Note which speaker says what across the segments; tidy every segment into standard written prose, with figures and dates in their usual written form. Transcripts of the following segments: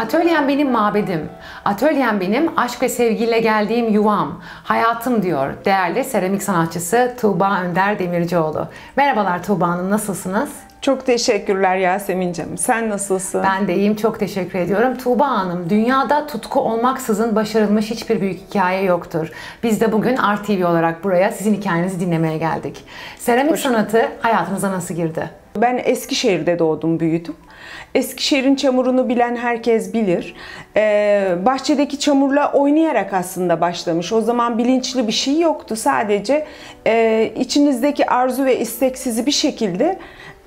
Speaker 1: Atölyem benim mabedim. Atölyem benim aşk ve sevgiyle geldiğim yuvam. Hayatım diyor değerli seramik sanatçısı Tuğba Önder Demircioğlu. Merhabalar Tuğba Hanım, nasılsınız?
Speaker 2: Çok teşekkürler Yasemin'cim. Sen nasılsın?
Speaker 1: Ben de iyiyim, çok teşekkür ediyorum. Tuğba Hanım, dünyada tutku olmaksızın başarılmış hiçbir büyük hikaye yoktur. Biz de bugün RTV olarak buraya sizin hikayenizi dinlemeye geldik. Seramik sanatı hayatınıza nasıl girdi?
Speaker 2: Ben Eskişehir'de doğdum, büyüdüm. Eskişehir'in çamurunu bilen herkes bilir. Bahçedeki çamurla oynayarak aslında başlamış. O zaman bilinçli bir şey yoktu. Sadece içinizdeki arzu ve istek sizi bir şekilde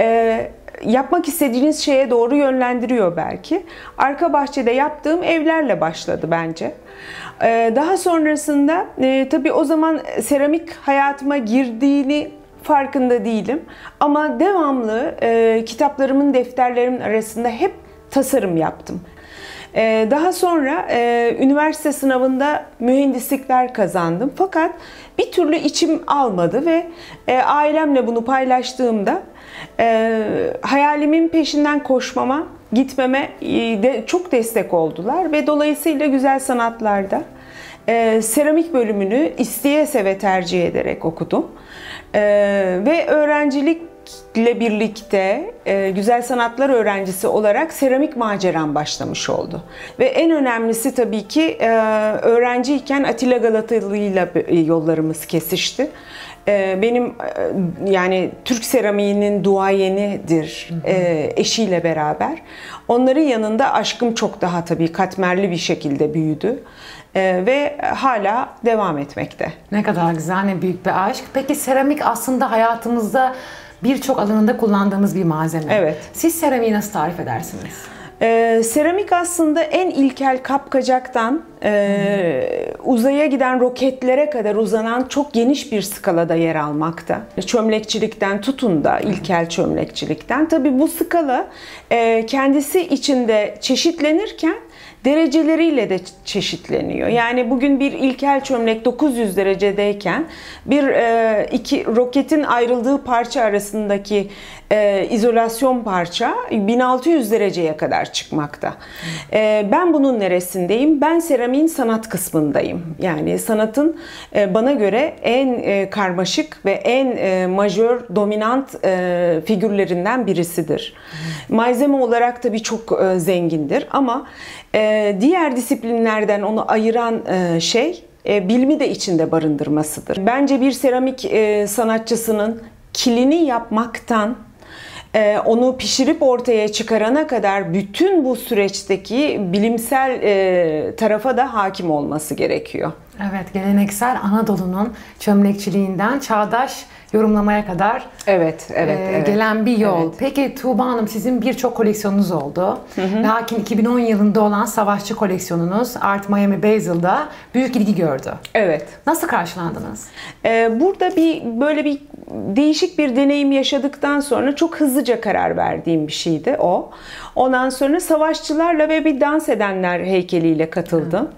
Speaker 2: yapmak istediğiniz şeye doğru yönlendiriyor belki. Arka bahçede yaptığım evlerle başladı bence. Daha sonrasında tabii o zaman seramik hayatıma girdiğini farkında değilim. Ama devamlı kitaplarımın, defterlerimin arasında hep tasarım yaptım. Daha sonra üniversite sınavında mühendislikler kazandım. Fakat bir türlü içim almadı ve ailemle bunu paylaştığımda hayalimin peşinden koşmama, gitmeme de çok destek oldular. Ve dolayısıyla güzel sanatlarda seramik bölümünü isteye seve tercih ederek okudum. Ve öğrencilikle birlikte güzel sanatlar öğrencisi olarak seramik maceram başlamış oldu. Ve en önemlisi tabii ki öğrenciyken Atilla Galatalı ile yollarımız kesişti. Benim yani Türk seramiğinin duayenidir eşiyle beraber. Onların yanında aşkım çok daha tabii katmerli bir şekilde büyüdü. Ve hala devam etmekte.
Speaker 1: Ne kadar güzel, ne büyük bir aşk. Peki seramik aslında hayatımızda birçok alanında kullandığımız bir malzeme.
Speaker 2: Evet.
Speaker 1: Siz seramiği nasıl tarif edersiniz?
Speaker 2: Seramik aslında en ilkel kapkacaktan uzaya giden roketlere kadar uzanan çok geniş bir skalada yer almakta. Çömlekçilikten tutun da ilkel çömlekçilikten. Tabii bu skala kendisi içinde çeşitlenirken dereceleriyle de çeşitleniyor. Yani bugün bir ilkel çömlek 900 derecedeyken iki roketin ayrıldığı parça arasındaki izolasyon parça 1600 dereceye kadar çıkmakta. Ben bunun neresindeyim? Ben seramiğin sanat kısmındayım. Yani sanatın bana göre en karmaşık ve en majör, dominant figürlerinden birisidir. Malzeme olarak tabii çok zengindir ama diğer disiplinlerden onu ayıran şey bilimi de içinde barındırmasıdır. Bence bir seramik sanatçısının kilini yapmaktan onu pişirip ortaya çıkarana kadar bütün bu süreçteki bilimsel tarafa da hakim olması gerekiyor.
Speaker 1: Evet, geleneksel Anadolu'nun çömlekçiliğinden çağdaş yorumlamaya kadar
Speaker 2: evet.
Speaker 1: gelen bir yol.
Speaker 2: Evet.
Speaker 1: Peki Tuğba Hanım, sizin birçok koleksiyonunuz oldu. Lakin 2010 yılında olan savaşçı koleksiyonunuz Art Miami Basil'da büyük ilgi gördü.
Speaker 2: Evet.
Speaker 1: Nasıl karşılandınız?
Speaker 2: Burada böyle bir değişik bir deneyim yaşadıktan sonra çok hızlıca karar verdiğim bir şeydi o. Ondan sonra savaşçılarla ve bir dans edenler heykeliyle katıldım.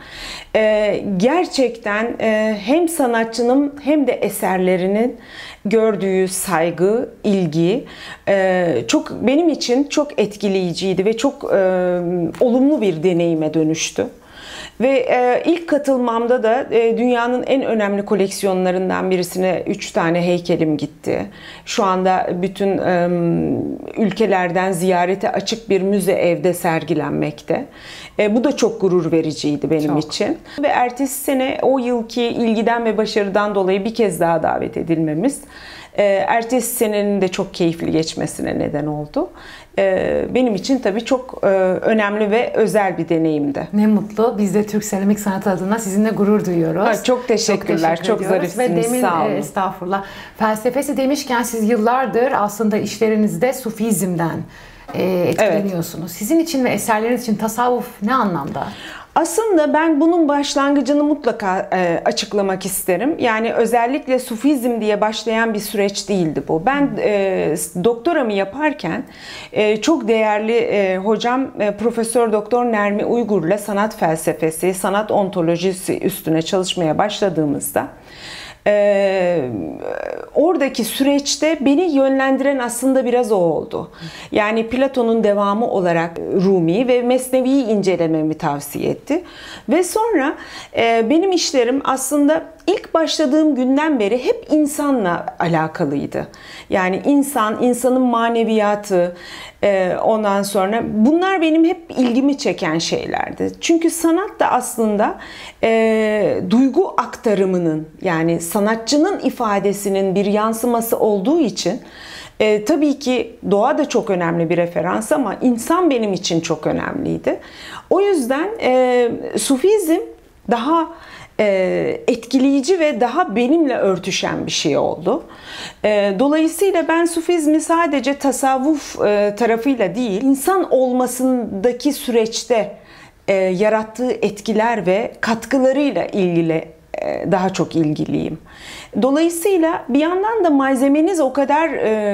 Speaker 2: Gerçekten hem sanatçının hem de eserlerinin gördüğü saygı, ilgi çok benim için çok etkileyiciydi ve çok olumlu bir deneyime dönüştü. Ve ilk katılmamda da dünyanın en önemli koleksiyonlarından birisine 3 tane heykelim gitti. Şu anda bütün ülkelerden ziyarete açık bir müze evde sergilenmekte. Bu da çok gurur vericiydi benim için. Ve ertesi sene o yılki ilgiden ve başarıdan dolayı bir kez daha davet edilmemiz ertesi senenin de çok keyifli geçmesine neden oldu. Benim için tabii çok önemli ve özel bir deneyimdi.
Speaker 1: Ne mutlu. Biz de Türk seramik sanatı adına sizinle gurur duyuyoruz.
Speaker 2: Çok teşekkürler. Çok zarifsiniz. Sağ olun.
Speaker 1: Estağfurullah. Felsefesi demişken siz yıllardır aslında işlerinizde Sufizm'den etkileniyorsunuz. Evet. Sizin için ve eserleriniz için tasavvuf ne anlamda?
Speaker 2: Aslında ben bunun başlangıcını mutlaka açıklamak isterim. Yani özellikle Sufizm diye başlayan bir süreç değildi bu. Ben doktoramı yaparken çok değerli hocam Profesör Doktor Nermi Uygur'la sanat felsefesi, sanat ontolojisi üstüne çalışmaya başladığımızda Oradaki süreçte beni yönlendiren aslında biraz o oldu. Yani Platon'un devamı olarak Rumi ve Mesnevi'yi incelememi tavsiye etti. Ve sonra benim işlerim aslında ilk başladığım günden beri hep insanla alakalıydı. Yani insanın maneviyatı, ondan sonra bunlar benim hep ilgimi çeken şeylerdi. Çünkü sanat da aslında duygu aktarımının, yani sanatçının ifadesinin bir yansıması olduğu için tabii ki doğa da çok önemli bir referans ama insan benim için çok önemliydi. O yüzden Sufizm daha etkileyici ve daha benimle örtüşen bir şey oldu. Dolayısıyla ben Sufizmi sadece tasavvuf tarafıyla değil, insan olmasındaki süreçte yarattığı etkiler ve katkılarıyla ilgili daha çok ilgiliyim. Dolayısıyla bir yandan da malzemeniz o kadar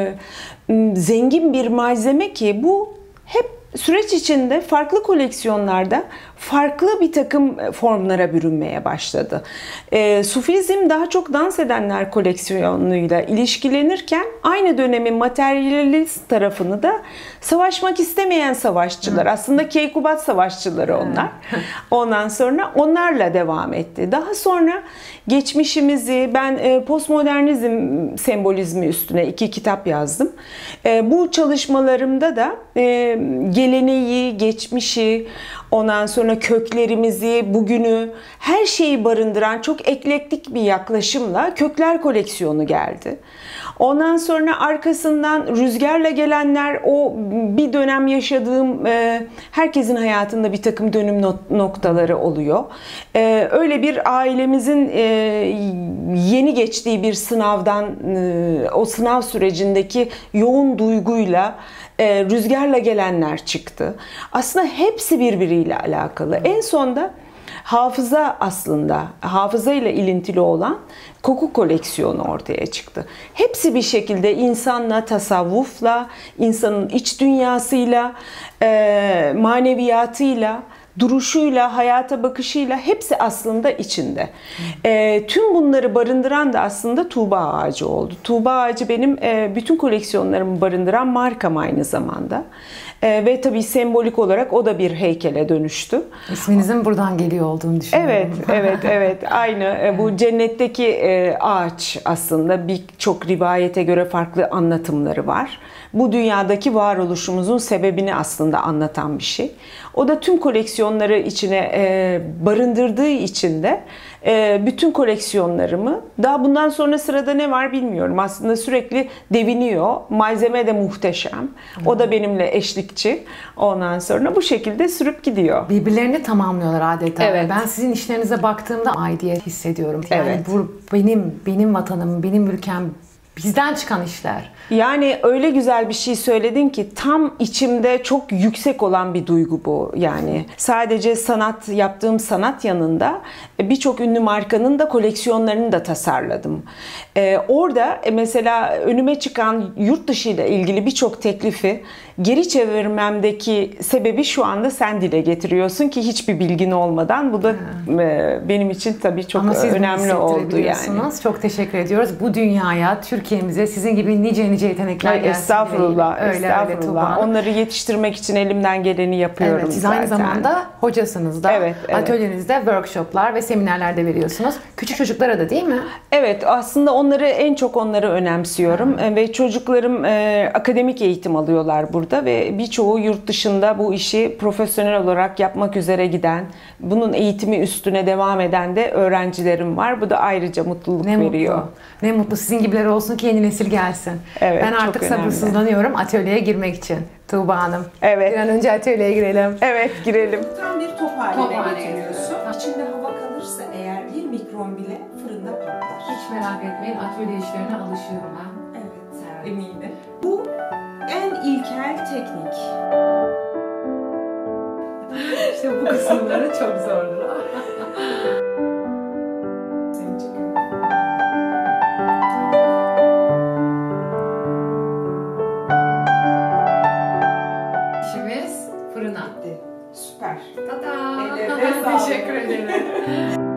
Speaker 2: zengin bir malzeme ki bu hep süreç içinde farklı koleksiyonlarda farklı bir takım formlara bürünmeye başladı. Sufizm daha çok dans edenler koleksiyonuyla ilişkilenirken aynı dönemin materyalist tarafını da savaşmak istemeyen savaşçılar, aslında Keykubat savaşçıları onlar. Ondan sonra onlarla devam etti. Daha sonra geçmişimizi, ben postmodernizm sembolizmi üstüne 2 kitap yazdım. Bu çalışmalarımda da geleneği, geçmişi, ondan sonra köklerimizi, bugünü, her şeyi barındıran çok eklektik bir yaklaşımla kökler koleksiyonu geldi. Ondan sonra arkasından rüzgarla gelenler, o bir dönem yaşadığım, herkesin hayatında bir takım dönüm noktaları oluyor. Öyle bir ailemizin yeni geçtiği bir sınavdan, o sınav sürecindeki yoğun duyguyla rüzgarla gelenler çıktı. Aslında hepsi birbiriyle alakalı. En sonda hafıza, aslında hafızayla ilintili olan koku koleksiyonu ortaya çıktı. Hepsi bir şekilde insanla, tasavvufla, insanın iç dünyasıyla, maneviyatıyla, duruşuyla, hayata bakışıyla hepsi aslında içinde. Tüm bunları barındıran da aslında Tuğba Ağacı oldu. Tuğba Ağacı benim bütün koleksiyonlarımı barındıran markam aynı zamanda. Ve tabii sembolik olarak o da bir heykele dönüştü.
Speaker 1: İsminizin buradan geliyor olduğunu düşünüyorum.
Speaker 2: Evet. Aynı. Bu cennetteki ağaç aslında birçok rivayete göre farklı anlatımları var. Bu dünyadaki varoluşumuzun sebebini aslında anlatan bir şey. O da tüm koleksiyonları içine barındırdığı için de bütün koleksiyonlarımı, daha bundan sonra sırada ne var bilmiyorum. Aslında sürekli deviniyor. Malzeme de muhteşem. O da benimle eşlikçi. Ondan sonra bu şekilde sürüp gidiyor.
Speaker 1: Birbirlerini tamamlıyorlar adeta.
Speaker 2: Evet.
Speaker 1: Ben sizin işlerinize baktığımda aidiyet hissediyorum. Yani
Speaker 2: Evet.
Speaker 1: bu benim vatanım, benim ülkem, bizden çıkan işler.
Speaker 2: Yani öyle güzel bir şey söyledin ki tam içimde çok yüksek olan bir duygu bu. Yani sadece sanat, yaptığım sanat yanında birçok ünlü markanın da koleksiyonlarını da tasarladım. Orada mesela önüme çıkan yurt dışı ile ilgili birçok teklifi geri çevirmemdeki sebebi şu anda sen dile getiriyorsun ki hiçbir bilgin olmadan. Bu da benim için tabii çok önemli oldu yani.
Speaker 1: Çok teşekkür ediyoruz. Bu dünyaya, Türkiye'mize sizin gibi nice yetenekler gelsin.
Speaker 2: Estağfurullah,
Speaker 1: öyle
Speaker 2: estağfurullah. Onları yetiştirmek için elimden geleni yapıyorum
Speaker 1: evet, siz
Speaker 2: zaten.
Speaker 1: aynı zamanda hocasınız da.
Speaker 2: Evet.
Speaker 1: Atölyenizde workshoplar ve seminerler de veriyorsunuz. Küçük çocuklara da değil mi?
Speaker 2: Evet, aslında en çok onları önemsiyorum. Ve çocuklarım akademik eğitim alıyorlar burada ve birçoğu yurt dışında bu işi profesyonel olarak yapmak üzere giden, bunun eğitimi üstüne devam eden de öğrencilerim var. Bu da ayrıca mutluluk veriyor.
Speaker 1: Ne mutlu sizin gibiler olsun ki yeni nesil gelsin.
Speaker 2: Evet,
Speaker 1: ben artık sabırsızlanıyorum atölyeye girmek için. Tuğba Hanım.
Speaker 2: Evet.
Speaker 1: Bir an önce atölyeye girelim.
Speaker 2: Evet, girelim.
Speaker 3: Tam bir top haline getiriyorsun. İçinde hava kalırsa eğer 1 mikron bile fırında patlar.
Speaker 1: Hiç merak etmeyin, atölye işlerine alışıyorum ben.
Speaker 3: Evet, eminim. Bu en ilkel teknik.
Speaker 1: İşte bu kısımları çok zordur.
Speaker 3: Seni çekiyorum.
Speaker 1: İşimiz fırına.
Speaker 3: Süper.
Speaker 1: Tada!
Speaker 3: Ellerine sağlık.
Speaker 1: Teşekkür ederim.